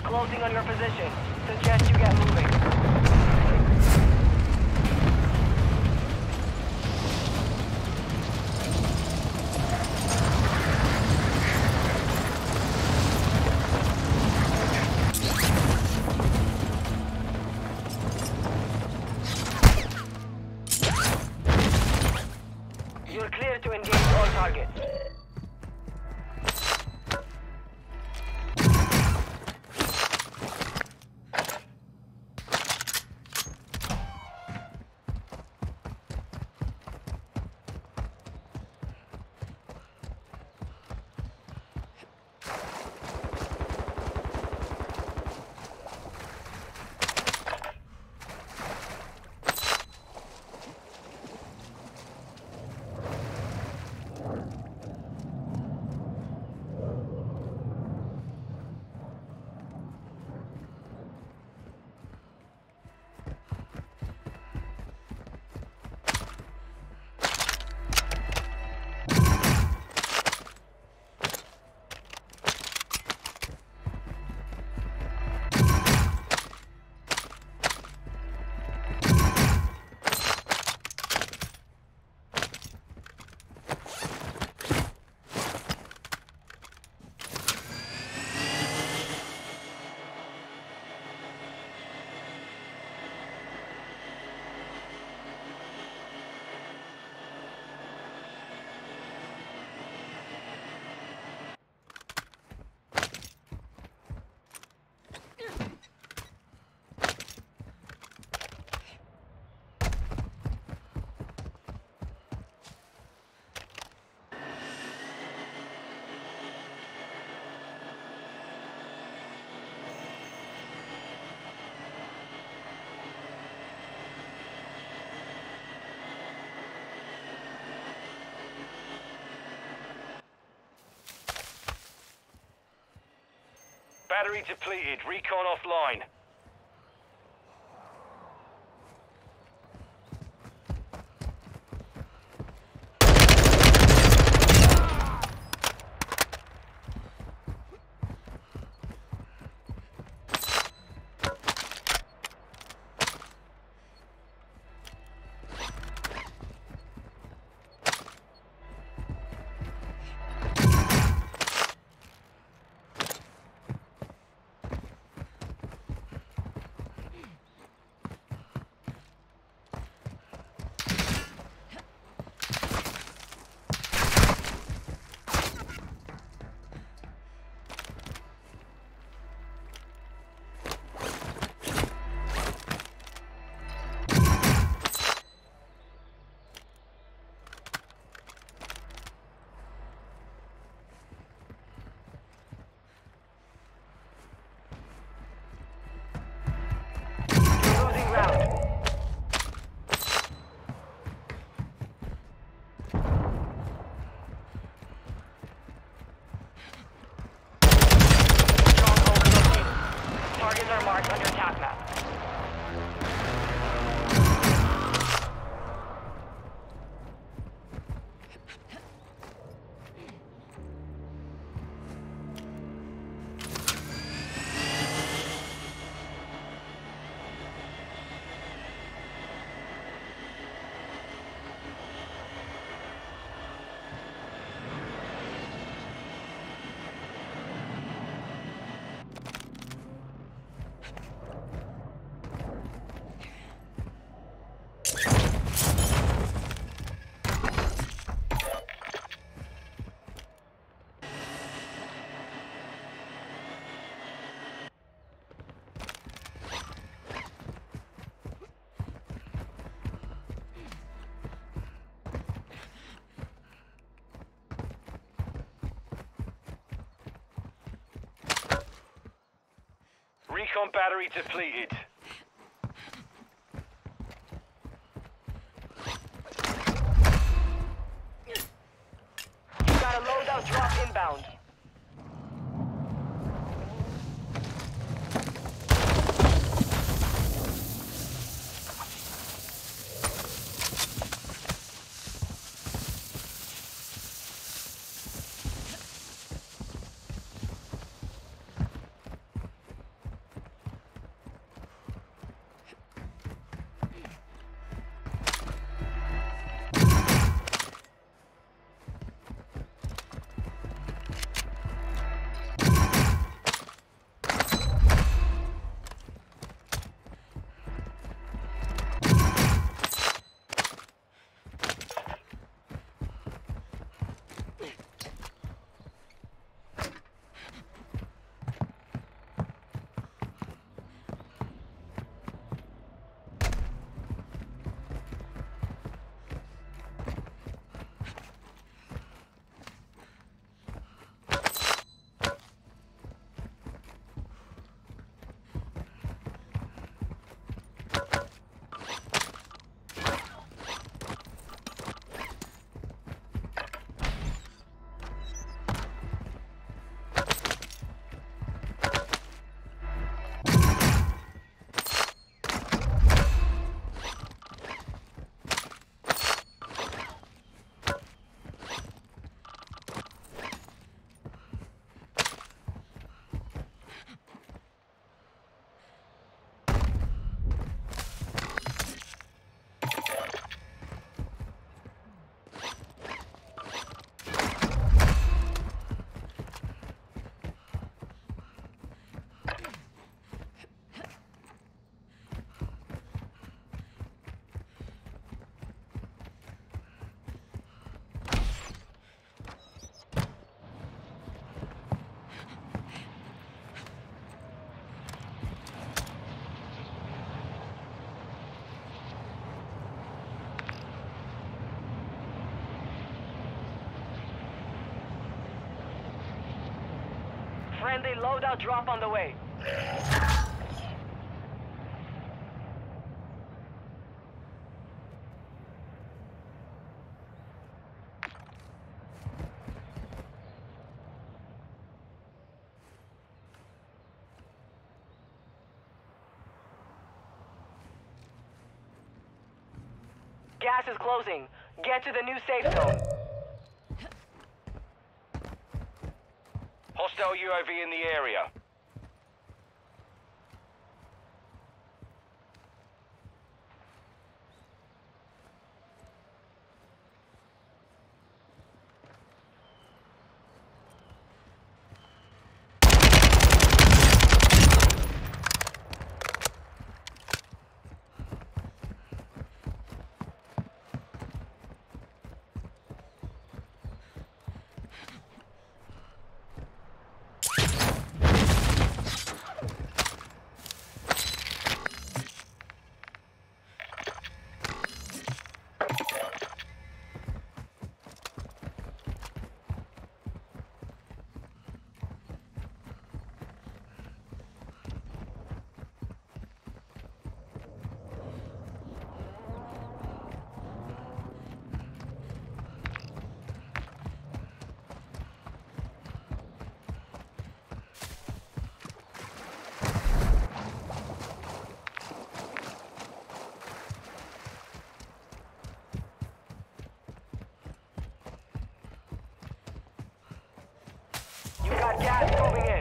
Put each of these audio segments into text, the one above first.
closing on your position. Suggest you get moving. You're clear to engage all targets. Battery depleted. Recon offline. Targets are marked under attack map. Recon battery depleted. You got a loadout drop inbound. Friendly loadout drop on the way. Gas is closing. Get to the new safe zone. Hostile UAV in the area. You got gas moving in.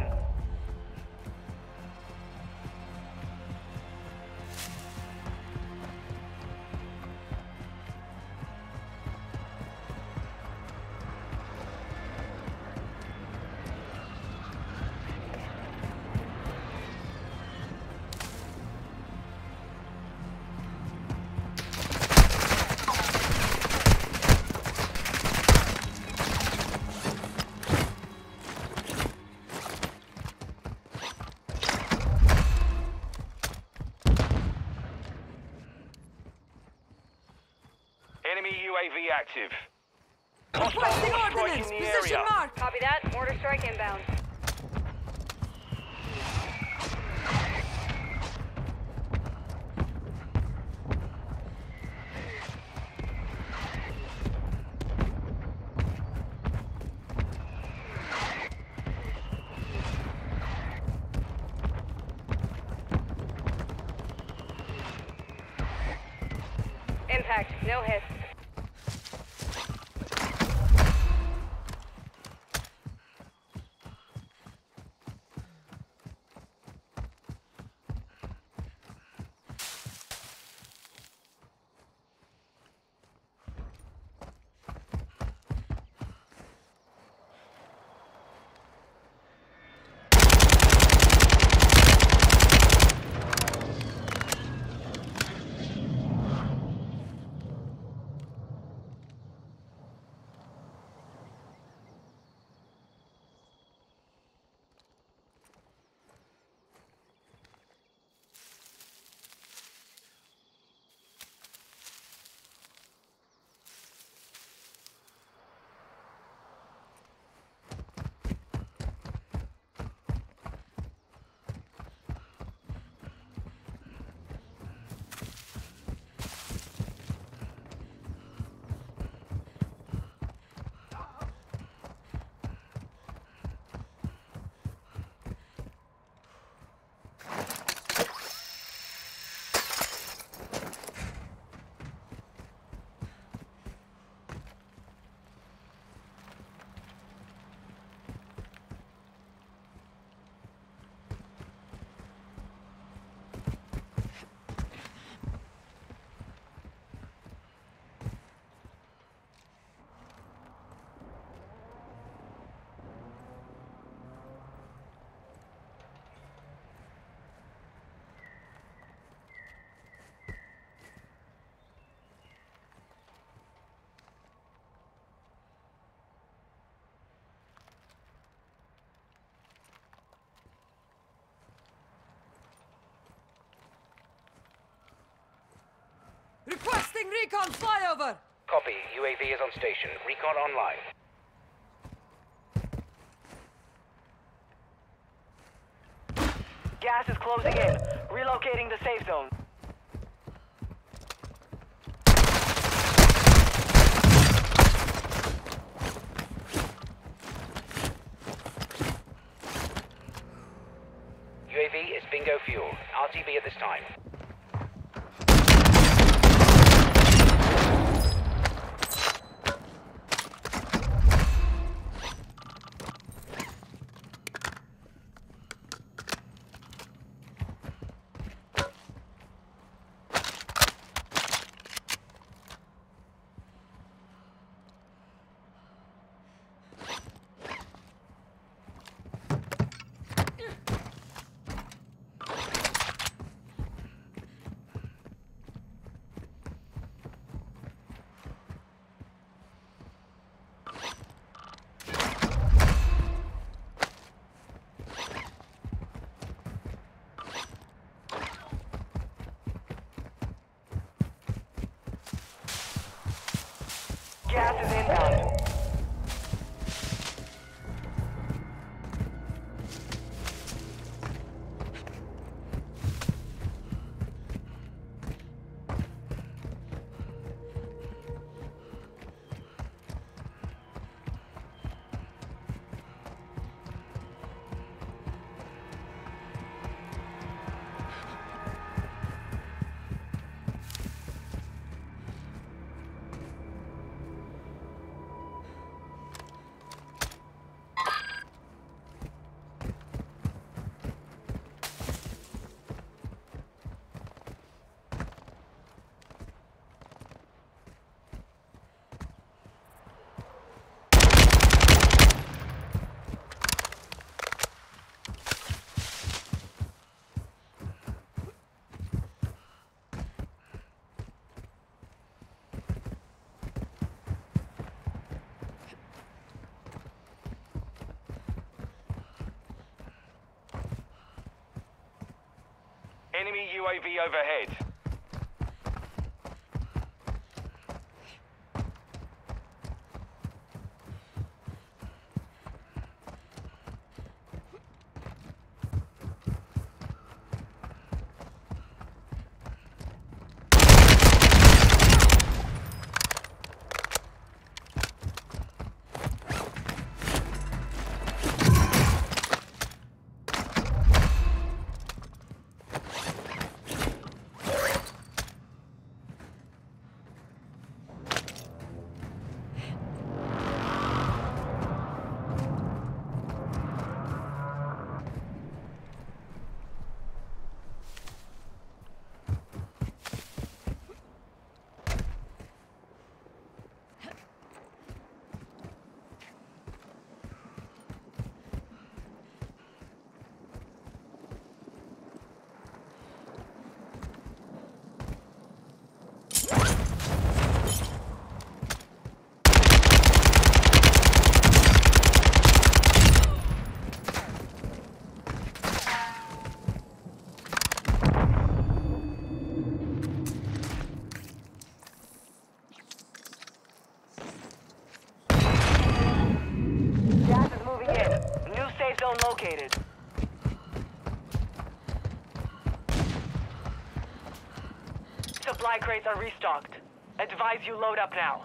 Enemy UAV active. Requesting Hostile mortar strike ordnance! in the Position area. mark! Copy that. Mortar strike inbound. Impact. No hits. Requesting recon flyover! Copy. UAV is on station. Recon online. Gas is closing in. Relocating the safe zone. UAV is bingo fuel. RTB at this time. Gas is inbound. Enemy UAV overhead. Gas is moving in. New safe zone located. Supply crates are restocked. Advise you load up now.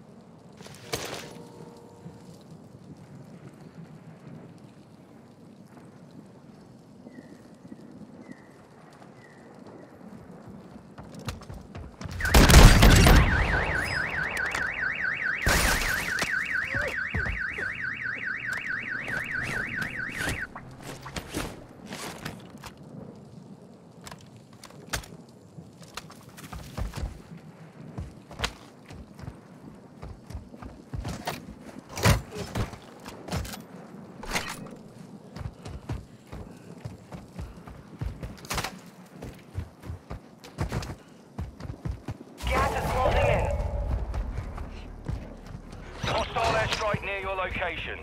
Airstrike near your location.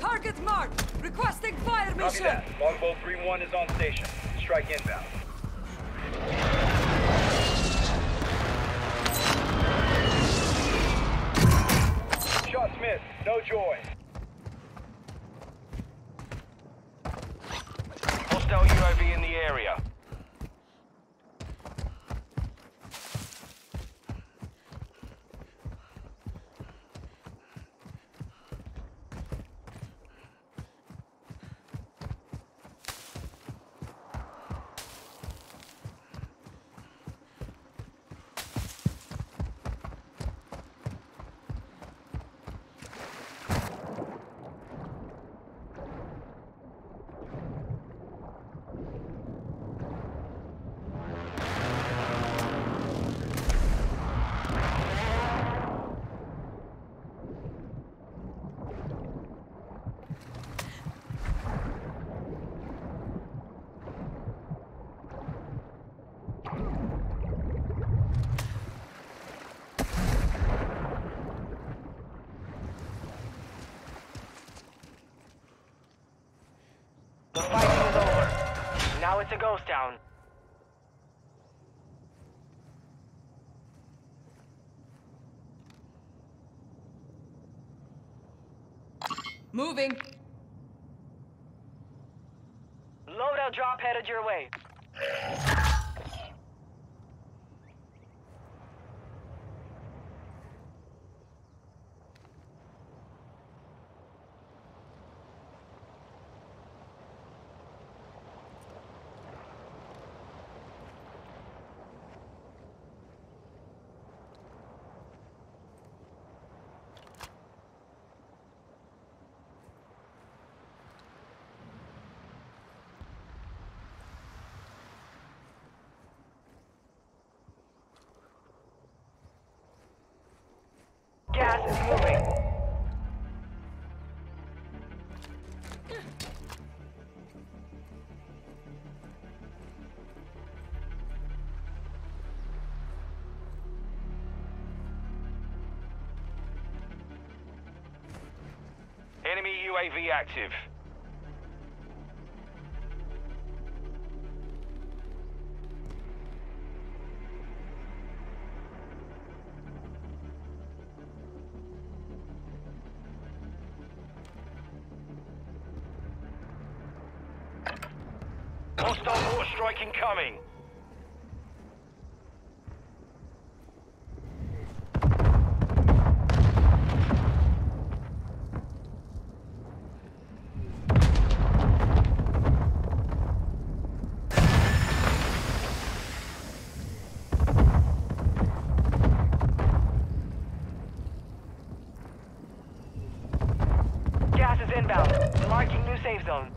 Target marked. Requesting fire Copy mission. that. Longbow 3-1 is on station. Strike inbound. Shot Smith. No joy. Hostile UAV in the area. The fighting is over. Now it's a ghost town. Moving. Loadout drop headed your way. Gas is moving. Enemy UAV active. Hostile mortar strike incoming. Gas is inbound. Marking new safe zone.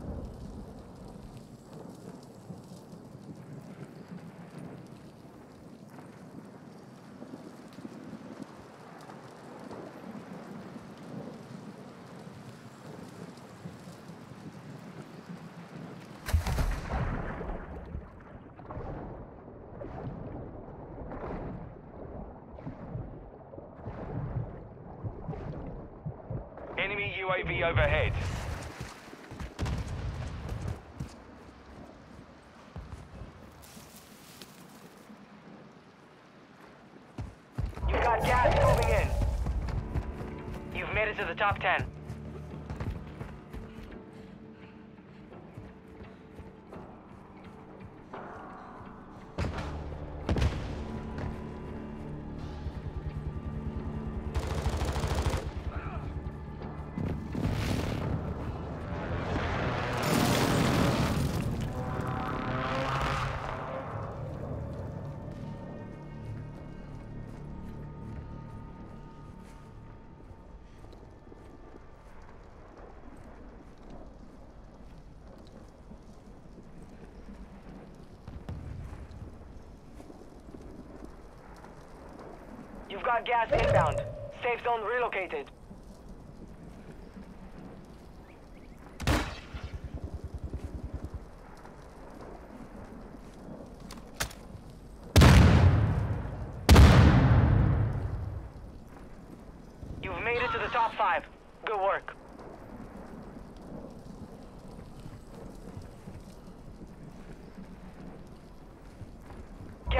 Enemy UAV overhead. You've got gas moving in. You've made it to the top 10. You've got gas inbound. Safe zone relocated. You've made it to the top 5. Good work.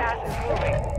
Gas is moving.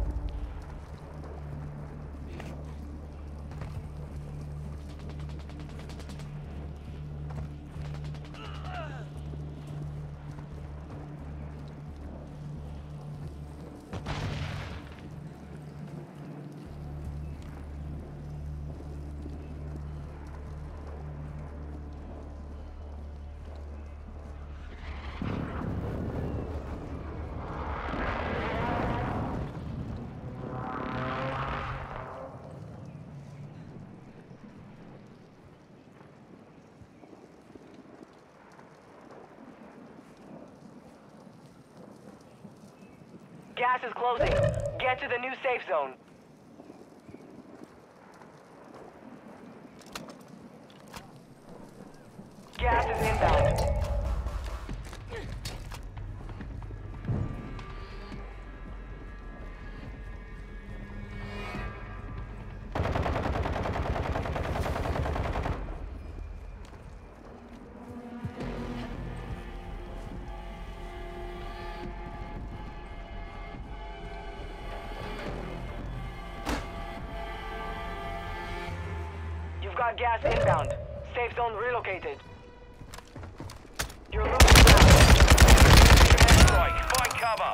Gas is closing. Get to the new safe zone. Gas is inbound. You've got gas inbound. Safe zone relocated. You're losing ground. Airstrike. Find cover.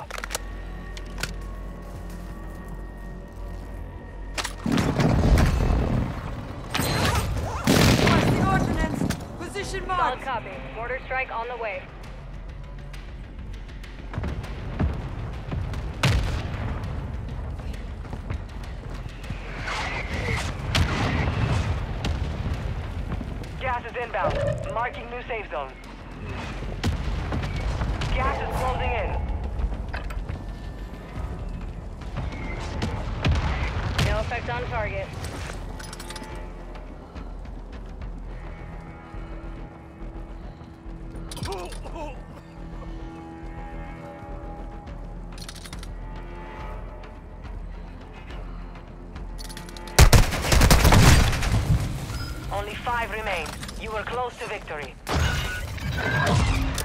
Requesting ordnance. Position Solid marked. copy. Mortar strike on the way. Gas is inbound. Marking new safe zone. Gas is closing in. No effect on target. Only 5 remain. You were close to victory.